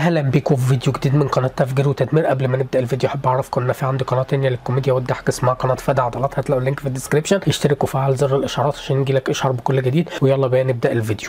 اهلا بيكم في فيديو جديد من قناه تفجير وتدمير. قبل ما نبدا الفيديو حابب اعرفكم ان في عندي قناه تانيه للكوميديا والضحك اسمها قناه فدا عضلات، هتلاقوا اللينك في الديسكربشن. اشترك وفعل زر الاشعارات عشان يجيلك اشعار بكل جديد. ويلا بقى نبدا الفيديو.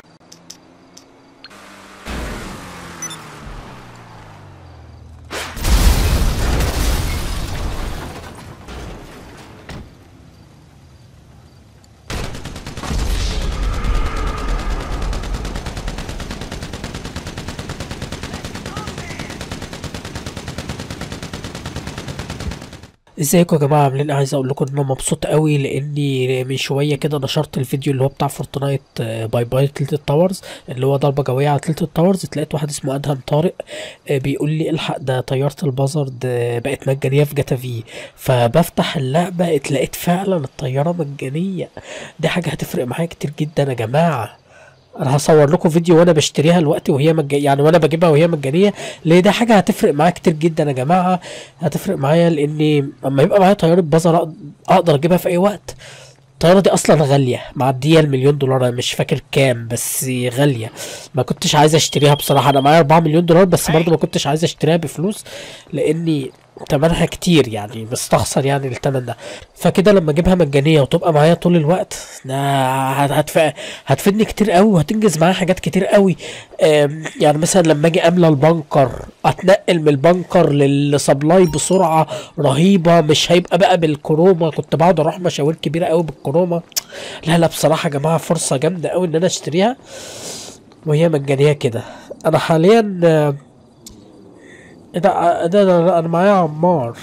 ازيكم يا جماعه عاملين ايه؟ عايز اقول لكم ان انا مبسوط قوي لاني من شويه كده نشرت الفيديو اللي هو بتاع فورتنايت باي باي تلت التاورز، اللي هو ضربه جويه على تلت التاورز. اتلاقيت واحد اسمه ادهم طارق بيقول لي الحق ده طياره البازرد بقت مجانيه في جاتا في. فبفتح اللعبه اتلاقيت فعلا الطياره مجانيه. دي حاجه هتفرق معايا كتير جدا يا جماعه. انا هصور لكم فيديو وانا بشتريها دلوقتي وهي مجانيه، يعني وانا بجيبها وهي مجانيه. ليه؟ ده حاجه هتفرق معايا كتير جدا يا جماعه. هتفرق معايا لاني اما يبقى معايا طياره بازر اقدر اجيبها في اي وقت. الطياره دي اصلا غاليه، معديه المليون دولار، انا مش فاكر كام بس غاليه. ما كنتش عايز اشتريها بصراحه، انا معايا 4 مليون دولار بس برضه ما كنتش عايز اشتريها بفلوس لاني تمنها كتير، يعني مستخسر يعني التمن ده. فكده لما اجيبها مجانيه وتبقى معايا طول الوقت ده هتفيدني كتير قوي وهتنجز معايا حاجات كتير قوي. يعني مثلا لما اجي املى البنكر اتنقل من البنكر للسبلاي بسرعه رهيبه، مش هيبقى بقى بالكروما. كنت بقعد اروح مشاوير كبيره قوي بالكروما. لا لا بصراحه يا جماعه فرصه جامده قوي ان انا اشتريها وهي مجانيه كده. انا حاليا ايه ده انا معايا عمار.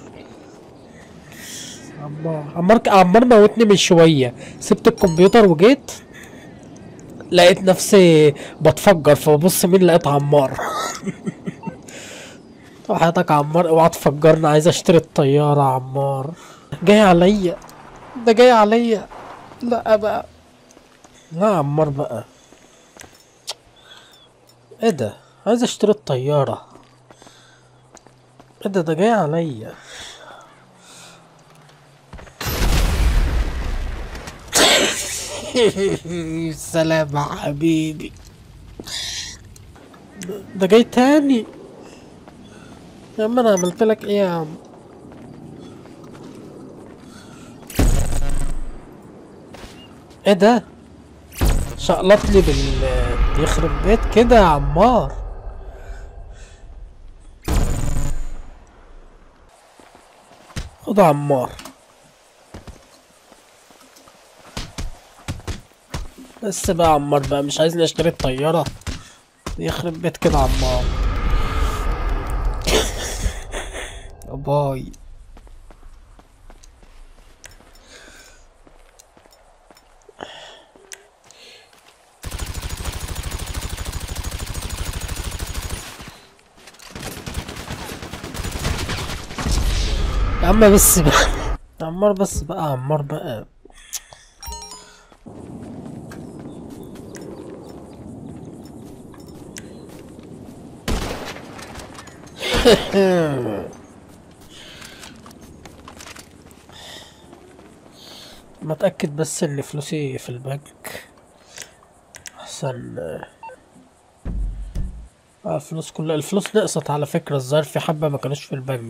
عمار موتني من شويه. سبت الكمبيوتر وجيت لقيت نفسي بتفجر، فببص مين لقيت عمار. وحياتك عمار اوعى تفجرني، عايز اشتري الطياره عمار. جاي عليا، ده جاي عليا. لا بقى، لا عمار بقى. ايه ده؟ عايز اشتري الطياره. ايه ده جاي عليا. سلام يا حبيبي. ده جاي تاني. يا عم انا عملت لك ايه يا عم؟ ايه ده؟ شقلط لي يخرب بيت كده يا عمار. خد يا عمار. بس بقى عمار بقى مش عايزني اشتري الطيارة. يخرب بيت كده عمار. باي. يا عم بس بقى عمار، بس بقى عمار بقى. ما اتاكد بس ان فلوسي في البنك احسن. الفلوس كلها، الفلوس نقصت على فكره. الظاهر في حبه ما كانوش في البنك.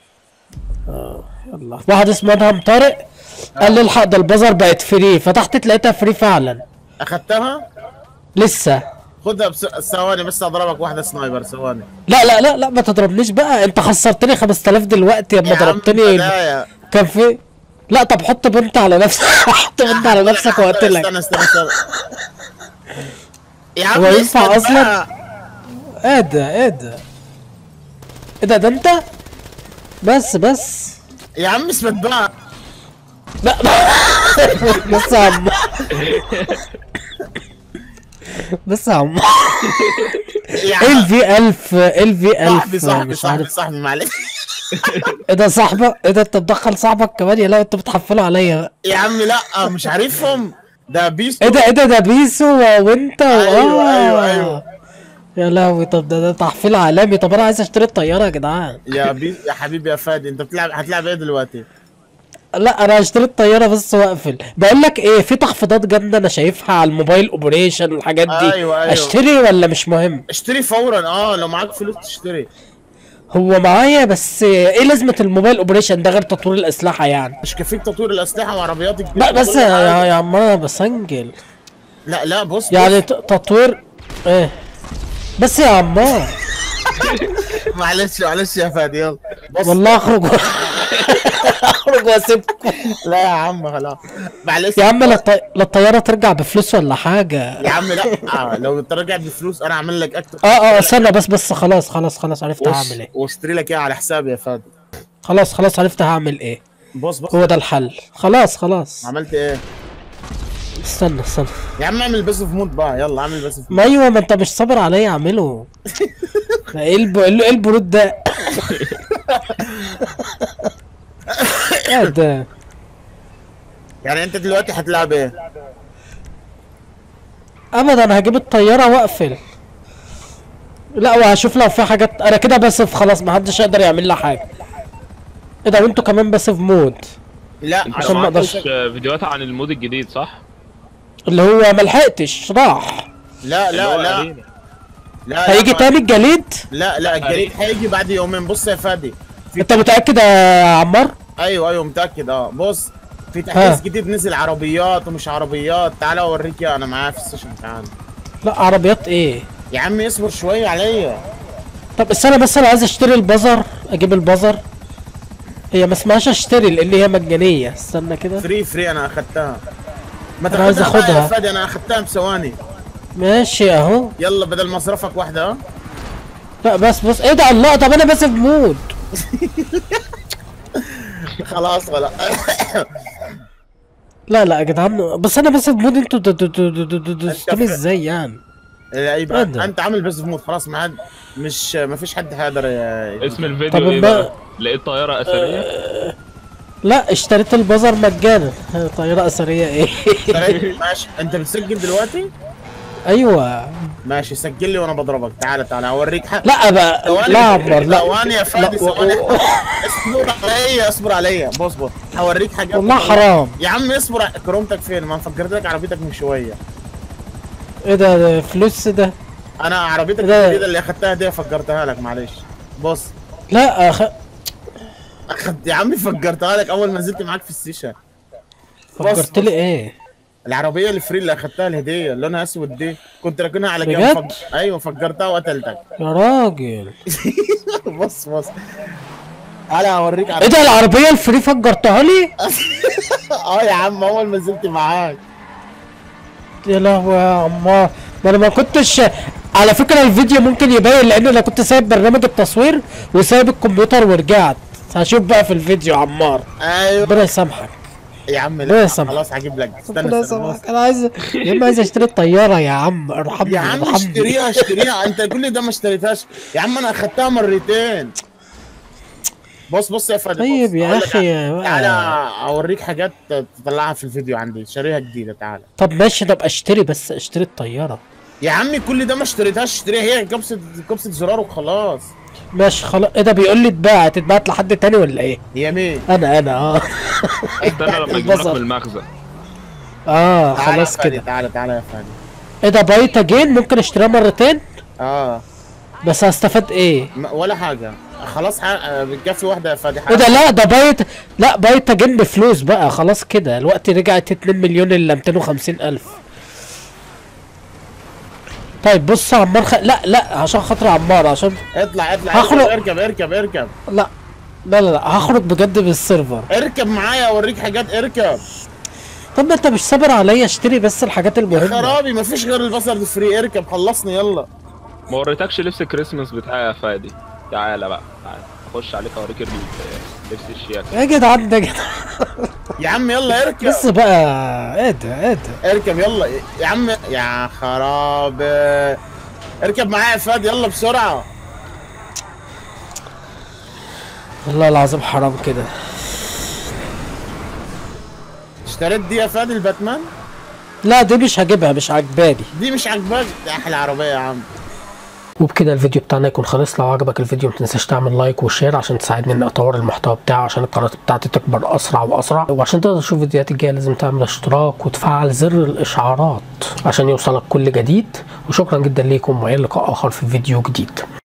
يلا. واحد اسمه ادهم طارق قال لي الحق ده البازر بقت فري، فتحت لقيتها فري فعلا. اخدتها؟ لسه. خدها ثواني بس اضربك واحده سنايبر. ثواني. لا ما تضربنيش بقى، انت خسرتني 5000 دلوقتي اما يا عم ضربتني. بداية. كان في. لا طب حط بنت على نفسك. حط بنت على نفسك وقتلك. استنى يا عم هو ينفع اسكت اصلا؟ بقى. ايه ده انت. بس يا عم اثبت بقى. لا. بس يا عم. بس يا عم. يا عم LV 1000 LV 1000 صاحبي معلش. ايه ده صاحبك؟ ايه ده انت مدخل صاحبك كمان؟ يا لا انت بتحفلوا عليا بقى. يا عم لا مش عارفهم. ده بيستو. ايه ده بيسو وانت ايوه يا لهوي. طب ده تحفيل عالمي. طب انا عايز اشتري الطياره يا جدعان. يا حبيبي يا فادي، انت هتلعب ايه دلوقتي؟ لا انا هشتري الطياره بس واقفل. بقول لك ايه، في تخفيضات جامده انا شايفها على الموبايل اوبريشن والحاجات دي. ايوه ايوه، اشتري ولا مش مهم؟ اشتري فورا. اه لو معاك فلوس تشتري. هو معايا، بس ايه لازمه الموبايل اوبريشن ده غير تطوير الاسلحه يعني؟ مش كفيك تطوير الاسلحه وعربيات لا جديده بس وكل يا حاجه. يا عم انا بسنجل. لا لا، بص يعني بص. تطوير ايه؟ بس يا عمار معلش معلش يا فادي، يلا بص. والله اخرج اخرج واسيبكم. لا يا عم خلاص، معلش. يا عم لا الطياره ترجع بفلوس ولا حاجه. يا عم لا، لو ترجع بفلوس انا اعمل لك اكتر. استنى بس خلاص عرفت هعمل ايه. واشتري لك ايه على حسابي يا فادي. خلاص عرفت هعمل ايه. بص هو ده الحل. خلاص. عملت ايه؟ استنى يا عم اعمل بس في مود بقى، يلا اعمل بس في ما مود. ايوه، ما انت مش صابر عليا اعمله. ده ايه ايه البرود ده؟ ايه ده؟ يعني انت دلوقتي هتلعب ايه؟ ابدا هجيب الطياره واقفل. لا وهشوف لو في حاجات. انا كده بسف خلاص، محدش يقدر يعمل لي حاجه. ايه ده؟ وانتوا كمان بسف مود؟ لا انت عشان ما ما اقدرش. عملتش فيديوهات عن المود الجديد صح؟ اللي هو ملحقتش راح. لا اللي هو لا لا أرينا. لا هيجي تاني الجليد؟ لا الجريد هيجي بعد يومين. بص يا فادي، انت متاكد يا عمار؟ ايوه متاكد. بص، في ها. تحديث جديد نزل، عربيات ومش عربيات. تعالى اوريك، انا معايا في السيشن. تعالى لا عربيات ايه؟ يا عم اصبر شويه عليا. طب استنى بس، انا عايز اشتري البزر. اجيب البزر. هي ما اسمهاش اشتري لان هي مجانيه. استنى كده. فري انا اخدتها. ما أنا عايز تاخدها بقى أخدها. يا فادي، انا اخدتها بثواني. ماشي اهو. يلا بدل مصرفك واحده. لا بس ايه ده؟ الله، طب انا بس في مود. خلاص خلاص. لا يا جدعان، بس انا بس في مود. انتوا دوستوني ازاي يعني؟ يبقى إيه ده؟ انت عامل بس في مود خلاص. ما فيش حد هيقدر اسم طب الفيديو ايه بقى؟ لقيت طيارة اثرية؟ لا اشتريت البزر مجانا. طياره اثريه ايه؟ ماشي، انت بتسجل دلوقتي؟ ايوه. ماشي سجل لي وانا بضربك. تعالى اوريك حق. لا بقى ثواني لا عبر لا. ثواني يا فادي، لا، ثواني. اصبر عليا بص. هوريك حاجات. والله حرام. يا عم اصبر. كرومتك فين؟ ما فكرت لك عربيتك من شويه. ايه ده فلوس ده؟ انا عربيتك لا. الجديده اللي اخدتها دي فكرتها لك، معلش. بص لا يا عمي فكرتها لك اول ما نزلت معاك في السيشن. فكرت لي ايه؟ العربيه الفري اللي اخدتها الهديه لونها اسود دي، كنت راكنها على جنب. بجد؟ ايوه فكرتها وقتلتك. يا راجل. بص تعالى اوريك ايه ده العربيه الفري فجرتها لي؟ يا عم اول ما نزلت معاك. يا لهوي يا عمار، ما انا ما كنتش. على فكره الفيديو ممكن يبين لان انا كنت سايب برنامج التصوير وسايب الكمبيوتر ورجعت. هشوف بقى في الفيديو يا عمار. ايوه ربنا يسامحك. يا عم ربنا لا يسامحك. خلاص هجيب لك. ربنا استنى يسامحك. انا عايز يا اما عايز اشتري الطياره يا عم. ارحمني يا عم ارحمني. اشتريها انت كل ده ما اشتريتهاش يا عم، انا اخدتها مرتين. بص يا فادي. طيب بص. يا أقول لك اخي تعالى اوريك حاجات تطلعها في الفيديو عندي، شاريها جديده. تعالى طب ماشي، طب اشتري بس اشتري الطياره. يا عمي كل ده ما اشتريتهاش. اشتريها هي كبسه زرار وخلاص. ماشي خلاص. ايه ده بيقول لي تتباعت لحد تاني ولا ايه؟ هي مين؟ استنى لما يجيبوا لك البصر. من المخزن. اه تعالى خلاص يا فادي، كده. تعالى يا فادي. ايه ده بايت اجين؟ ممكن اشتريها مرتين؟ اه بس هستفاد ايه؟ ولا حاجه. خلاص بتكفي واحده يا فادي. ايه ده؟ لا ده بايت. لا بايت اجين بفلوس بقى. خلاص كده الوقت رجعت 2 مليون الا 250 الف. طيب بص يا عمار لا عشان خاطر عمار، عشان اطلع هخرج. اركب. لا هخرج بجد بالسيرفر. اركب معايا اوريك حاجات. اركب. طب ما انت مش صابر عليا؟ اشتري بس الحاجات يا المهمه. خرابي مفيش غير البصر الفري. اركب خلصني يلا. ما وريتكش لبس الكريسماس بتاعي يا فادي. تعالى بقى تعالى اخش عليك اوريك لبس الشياكة. يا جدعان ده جدعان. يا عم يلا اركب. بس بقى ايه ده؟ اركب يلا يا عم. يا خرابي اركب معايا يا فادي يلا بسرعة. والله العظيم حرام كده. اشتريت دي يا فادي الباتمان؟ لا دي مش هجيبها، مش عجباني. دي مش عاجباك؟ يا احلى عربية يا عم. وبكده الفيديو بتاعنا يكون خلص. لو عجبك الفيديو متنساش تعمل لايك وشير عشان تساعدني ان اطور المحتوى بتاعي عشان القناه بتاعتي تكبر اسرع واسرع. وعشان تقدر تشوف فيديوهاتي الجايه لازم تعمل اشتراك وتفعل زر الاشعارات عشان يوصلك كل جديد. وشكرا جدا ليكم والى لقاء اخر في فيديو جديد.